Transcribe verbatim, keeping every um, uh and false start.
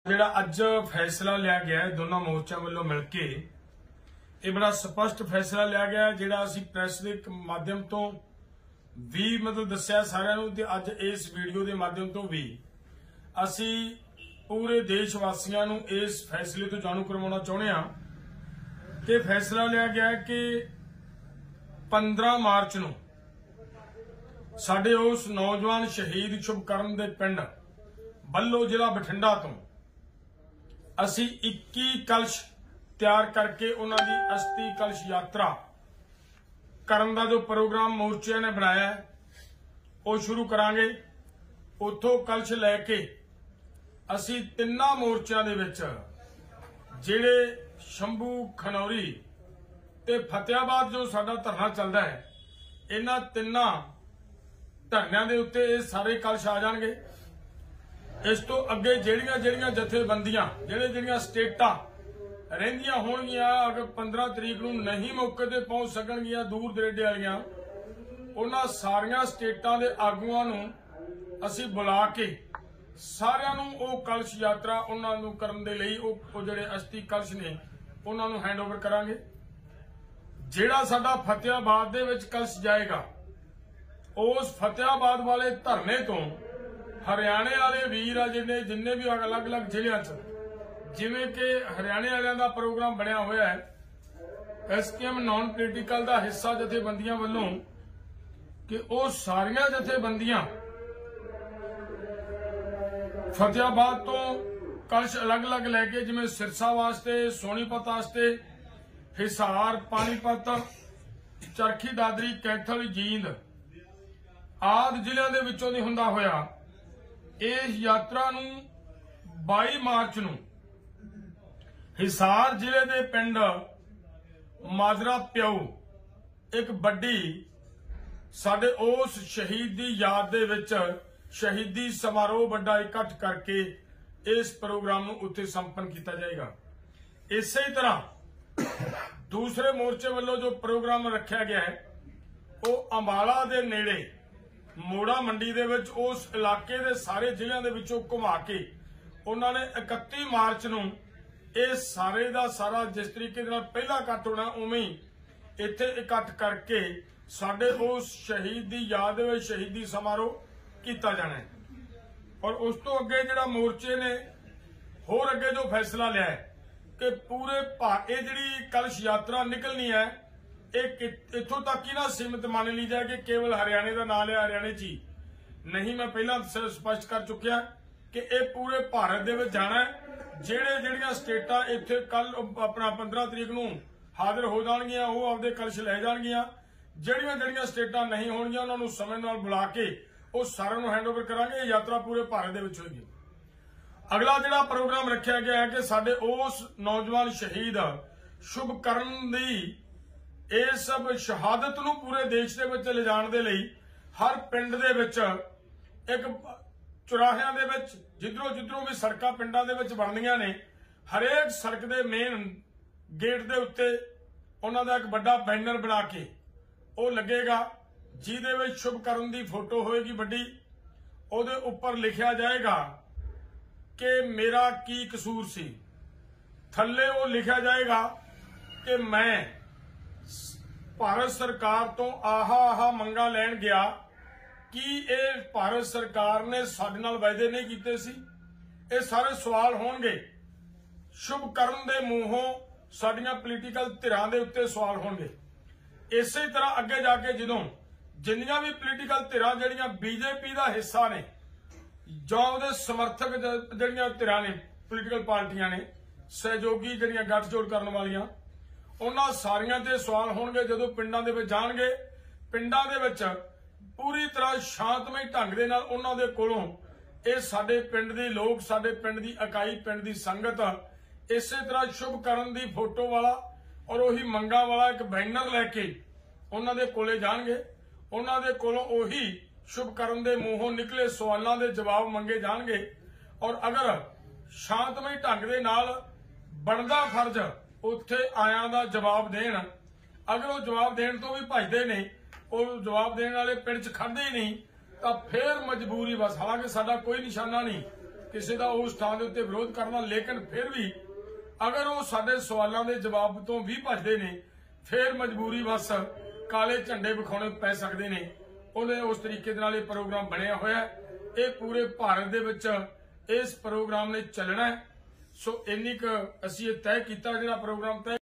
ਜਿਹੜਾ ਅੱਜ फैसला लिया गया है दोनों मोर्चों वालों मिलके ये बड़ा स्पष्ट फैसला लिया गया ਜਿਹੜਾ ਅਸੀਂ ਪ੍ਰੈਸ ਦੇ ਮਾਧਿਅਮ ਤੋਂ ਵੀ ਮਤਲਬ ਦੱਸਿਆ ਸਾਰਿਆਂ ਨੂੰ ਤੇ ਅੱਜ ਇਸ ਵੀਡੀਓ ਦੇ ਮਾਧਿਅਮ ਤੋਂ ਵੀ ਅਸੀਂ ਪੂਰੇ ਦੇਸ਼ ਵਾਸੀਆਂ ਨੂੰ ਇਸ ਫੈਸਲੇ ਤੋਂ ਜਾਣੂ ਕਰਵਾਉਣਾ ਚਾਹੁੰਦੇ ਹਾਂ ਕਿ ਫੈਸਲਾ ਲਿਆ ਗਿਆ ਹੈ ਕਿ पंद्रह मार्च ਨੂੰ ਸਾਡੇ ਉਸ ਨੌਜਵਾਨ ਸ਼ਹੀਦ ਸ਼ੁਭਕਰਨ ਦੇ ਪਿੰਡ ਬੱਲੋ ਜ਼ਿਲ੍ਹਾ ਬਠਿੰਡਾ ਤੋਂ ਅਸੀਂ इक्कीस कलश तैयार करके उन्होंने अस्थि कलश यात्रा करने का जो प्रोग्राम मोर्चे ने बनाया है वो शुरू करांगे। उतों कलश लैके असी तिन्ना मोर्चों के विच जिहड़े शंभू खनौरी ते फतेहाबाद जो साडा धरना चलता है इन्हां तिन्ना धरनियां दे उत्ते सारे कलश आ जाणगे। इस तो अगे जिहड़ियां जिहड़ियां जथेबंदियां जिहड़े जिहड़ियां स्टेटां रहिंदियां होणगियां अगर पंद्रह तरीक नूं नहीं मौके ते पहुंच सकणगियां दूर दरेडे वालियां उन्हां सारियां स्टेटां दे आगूआं नूं असीं बुला के सारियां नूं ओह कलश यात्रा उन्हां नूं करन दे लई ओह जिहड़े अस्थि कलश ने उन्हां नूं हैंड ओवर करांगे। जिहड़ा साडा फतेहाबाद दे विच कलश जाएगा उस फतेहाबाद वाले धरने तो हरियाणे वाले वीर आ जिन्ने जिन्ने भी अलग अलग जिलियां च जिवें कि हरियाणे वालियां दा प्रोग्राम बनिया होया है एस के एम नॉन पोलिटिकल दा हिस्सा जथेबंदियां वल्लों कि वो सारियां जथेबंदियां फतेहाबाद तो कलश अलग अलग लैके जिवें सिरसा वास्ते सोनीपत वास्ते हिसार पानीपत चरखी दादरी कैथल जींद आदि जिलियां दे विचों दी हुंदा होया इस यात्रा नूं बाईस मार्च नूं हिसार जिले दे पिंड माजरा प्याऊ एक बड़ी साडे उस शहीद दी याद दे विच शहीदी समारोह बड़ा इकट्ठ करके इस प्रोग्राम नूं उत्थे संपन्न किया जाएगा। इसे तरह दूसरे मोर्चे वालों जो प्रोग्राम रखा गया है वो अंबाला दे नेड़े मोड़ा मंडी दे विच उस इलाके दे सारे जिलों दे विचों घुमा के उन्होंने इकतीस मार्च नूं ये सारे दा सारा जिस तरीके दे नाल पहला इकट्ठ होना उवें ही इत्थे इकट्ठ करके साडे उस शहीद दी याद विच शहीदी समारोह किया जाना है। और उस तो अगे जिहड़ा मोर्चे ने होर अगे जो फैसला लिया है कि पूरे भाग ये जिहड़ी कलश यात्रा निकलनी है एक इत्थों तक ही ना सीमित मान ली जाए कि केवल हरियाणे का नाम लिया हरियाणे ची नहीं। मैं पहला स्पष्ट कर चुकिया कि यह पूरे भारत दे विच जाना है। जेड़े जेड़ियां स्टेटां इत्थे कल अपना पंद्रह तरीक नूं हाजिर हो जाणगियां वो आपदे कलश लै जाणगियां। जेड़ियां जेड़ियां स्टेटां नहीं होणगियां उन्हां नूं समय नाल बुला के वो सारिआं नूं हैंडओवर करांगे। यात्रा पूरे भारत दे विच होएगी। अगला जिहड़ा प्रोग्राम रखा गया है कि साडे उस नौजवान शहीद शुभकरण दी ਇਹ सब शहादत नूं पूरे देश दे विच ले जाण दे लई हर पिंड दे विच एक चौराहिਆਂ दे विच जिधरों जिधरों भी सड़कां पिंडां दे विच बनदियां ने हरेक सड़क दे मेन गेट दे उत्ते उन्हां दा एक बड़ा बैनर बना के वो लगेगा जिहदे विच शुभकरण दी फोटो होएगी बड़ी उहदे उपर लिखिया जाएगा कि मेरा की कसूर सी। थल्ले वो लिखिया जाएगा कि मैं भारत सरकार तो आहा आहा मंगा लैन गया कि ये भारत सरकार ने साडे नाल वायदे नहीं कीते सी। ये सारे सवाल होणगे शुभकरण दे मूहों साडियां पोलीटिकल धिरां दे उत्ते सवाल होणगे। इसे तरह अगे जाके जदों जिन्नियां भी पोलीटिकल धिरां जिहड़ियां बीजेपी दा हिस्सा ने जां उहदे समर्थक जिहड़ियां धिरां ने पोलीटिकल पार्टियां ने सहयोगी जिहड़ियां गठजोड़ करन वालियां उन्हां सारियां ते सवाल होणगे। जदों पिंडां दे विच जाणगे पिंडां दे विच पूरी तरह शांतमई ढंग दे नाल उन्हां दे कोलों ये साडे पिंड दे लोग साडे पिंड दी इकाई पिंड दी संगत इसे तरह शुभकरण दी फोटो वाला और उही मंगा वाला एक बैनर लैके उन्हां दे कोले जाणगे। उन्हां दे कोलों उही शुभकरण दे मूहों निकले सवालां दे जवाब मंगे जाणगे। और अगर शांतमई ढंग दे नाल बनदा फर्ज उत्थे आयां दा जवाब देण अगर वो जवाब देण तो भी भजदे ने वो जवाब देण वाले पिंड च खड़दे ही नहीं तां फिर मजबूरी बस। हालांकि साडा कोई निशाना नहीं ਕਿਸੇ ਦਾ ਉਸ ਥਾਂ ਦੇ ਉੱਤੇ ਵਿਰੋਧ ਕਰਨਾ, ਲੇਕਿਨ ਫਿਰ ਵੀ ਅਗਰ ਉਹ ਸਾਡੇ ਸਵਾਲਾਂ ਦੇ ਜਵਾਬ ਤੋਂ ਵੀ ਭੱਜਦੇ ਨੇ ਫਿਰ ਮਜਬੂਰੀ ਵਸ ਕਾਲੇ ਝੰਡੇ ਵਿਖਾਉਣੇ ਪੈ ਸਕਦੇ ਨੇ। ਉਹਨੇ ਉਸ ਤਰੀਕੇ ਦੇ ਨਾਲ ਇਹ ਪ੍ਰੋਗਰਾਮ ਬਣਿਆ ਹੋਇਆ, ਇਹ ਪੂਰੇ ਭਾਰਤ ਦੇ ਵਿੱਚ ਇਸ ਪ੍ਰੋਗਰਾਮ ਨੇ ਚੱਲਣਾ ਹੈ। ਸੋ ਇੰਨੀ ਕੁ ਅਸੀਂ ਇਹ ਤੈਅ ਕੀਤਾ, ਜਿਹੜਾ ਪ੍ਰੋਗਰਾਮ ਤੈਅ